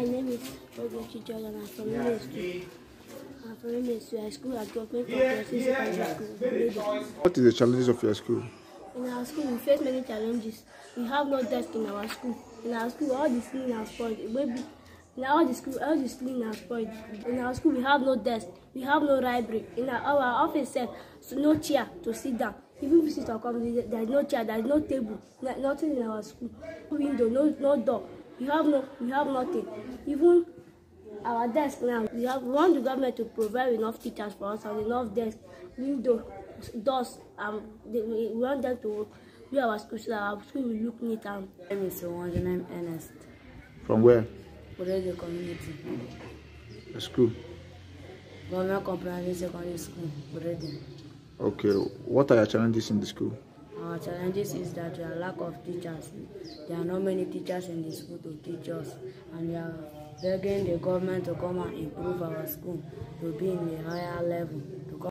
name is Ogochi Jordan. I'm from MSU. I'm from MSU High School at Government Comprehensive Secondary School. What is the challenges of your school? In our school, we face many challenges. We have no desk in our school. In our school, all the ceiling are spoiled. In all the ceiling are spoiled. In our school, we have no desk. We have no library. In our office, so no chair to sit down. Even visitors come, there is no chair, there is no table, nothing in our school. Window, no door. We have nothing. Even our desk now, we want the government to provide enough teachers for us and enough desks, window, doors. We want them to do our school so that our school will look neat. My name is Ernest. From where? Burede community. The school. Government Comprehensive Secondary School, Burede. Okay, what are your challenges in the school? Our challenges is that there are lack of teachers. There are not many teachers in the school to teach us, and we are begging the government to come and improve our school to be in a higher level.